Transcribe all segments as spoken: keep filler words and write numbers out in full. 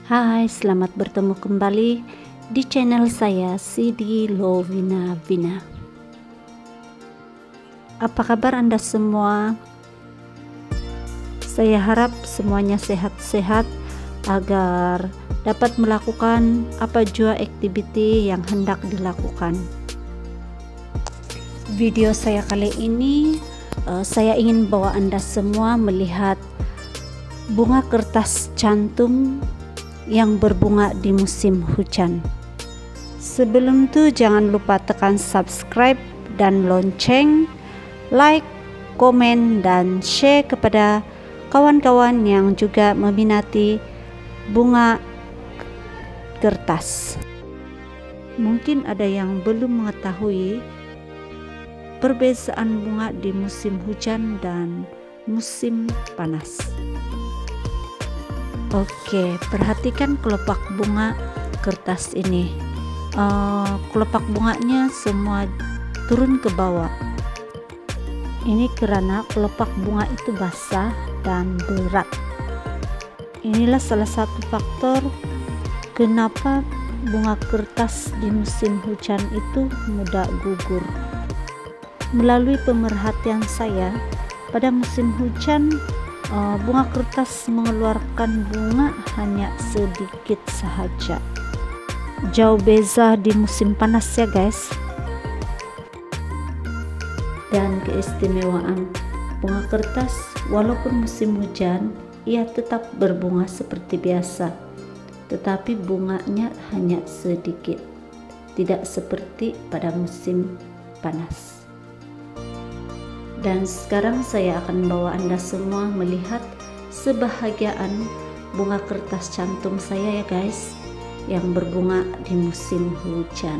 Hai, selamat bertemu kembali di channel saya Sidi Lovina Vina. Apa kabar Anda semua? Saya harap semuanya sehat-sehat agar dapat melakukan apa jua aktiviti yang hendak dilakukan. Video saya kali ini uh, saya ingin bawa Anda semua melihat bunga kertas cantum yang berbunga di musim hujan. Sebelum itu jangan lupa tekan subscribe dan lonceng, like, komen, dan share kepada kawan-kawan yang juga meminati bunga kertas. Mungkin ada yang belum mengetahui perbedaan bunga di musim hujan dan musim panas. Oke, perhatikan kelopak bunga kertas ini. Uh, kelopak bunganya semua turun ke bawah. Ini karena kelopak bunga itu basah dan berat. Inilah salah satu faktor kenapa bunga kertas di musim hujan itu mudah gugur. Melalui pemerhatian saya, pada musim hujan Uh, bunga kertas mengeluarkan bunga hanya sedikit sahaja. Jauh beza di musim panas ya guys. Dan keistimewaan bunga kertas, walaupun musim hujan ia tetap berbunga seperti biasa, tetapi bunganya hanya sedikit, tidak seperti pada musim panas. Dan sekarang saya akan bawa Anda semua melihat sebahagian bunga kertas cantum saya ya guys, yang berbunga di musim hujan.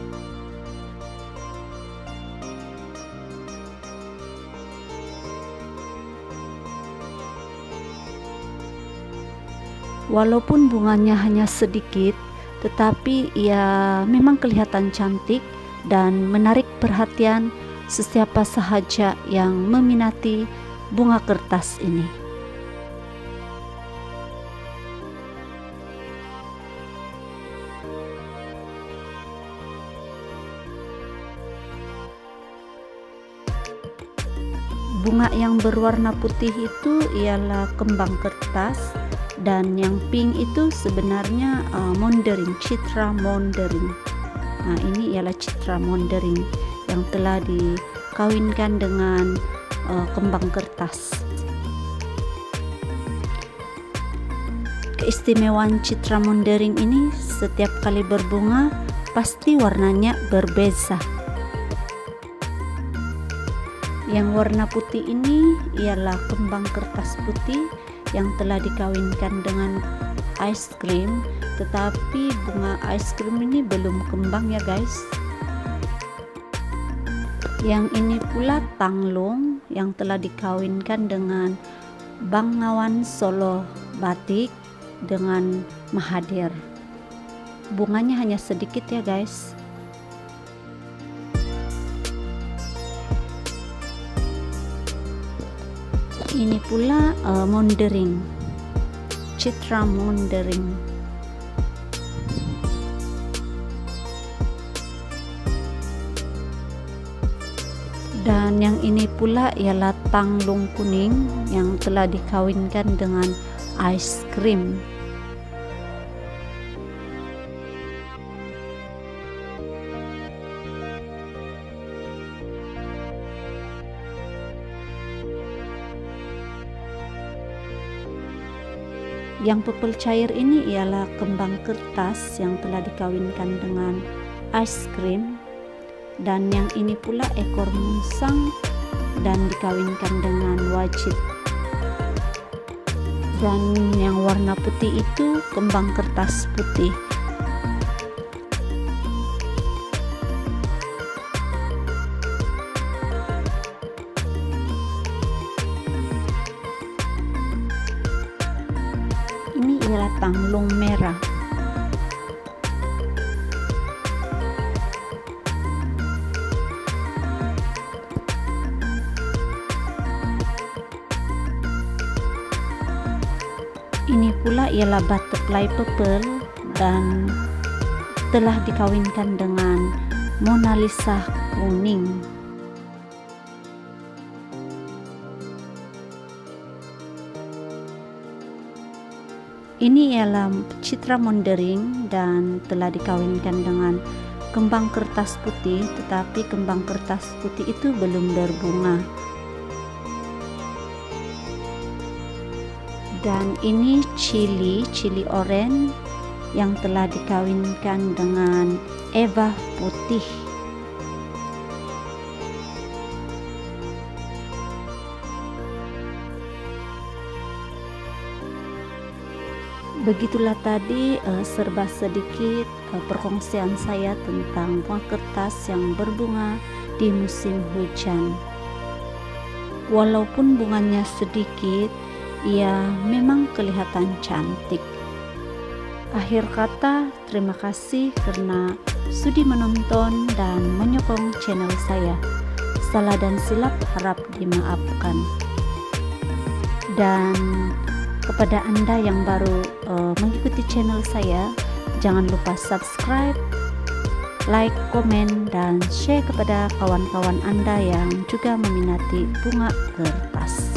Walaupun bunganya hanya sedikit, tetapi ia memang kelihatan cantik dan menarik perhatian sesiapa sahaja yang meminati bunga kertas ini. Bunga yang berwarna putih itu ialah kembang kertas, dan yang pink itu sebenarnya uh, mondering, citra mondering. Nah, ini ialah citra mondering yang telah dikawinkan dengan uh, kembang kertas. Keistimewaan citra mondering ini, setiap kali berbunga pasti warnanya berbeza. Yang warna putih ini ialah kembang kertas putih yang telah dikawinkan dengan ice cream, tetapi bunga ice cream ini belum kembang ya guys. Yang ini pula tanglung yang telah dikawinkan dengan Bengawan Solo batik dengan Mahathir. Bunganya hanya sedikit ya guys. Ini pula uh, mondering, citra mondering. Dan yang ini pula ialah tanglung kuning yang telah dikawinkan dengan ice cream. Yang purple cair ini ialah kembang kertas yang telah dikawinkan dengan ice cream. Dan yang ini pula ekor musang dan dikawinkan dengan wajit. Dan yang warna putih itu kembang kertas putih. Ini ialah tanglung merah. Ini pula ialah butterfly purple dan telah dikawinkan dengan Mona Lisa kuning. Ini ialah Citra Mondering dan telah dikawinkan dengan kembang kertas putih, tetapi kembang kertas putih itu belum berbunga. Dan ini Chili, Chili Orange yang telah dikawinkan dengan Eva putih. Begitulah tadi uh, serba sedikit uh, perkongsian saya tentang bunga kertas yang berbunga di musim hujan. Walaupun bunganya sedikit, ia memang kelihatan cantik. Akhir kata, terima kasih karena sudi menonton dan menyokong channel saya. Salah dan silap harap dimaafkan. Dan kepada Anda yang baru uh, mengikuti channel saya, jangan lupa subscribe, like, komen, dan share kepada kawan-kawan Anda yang juga meminati bunga kertas.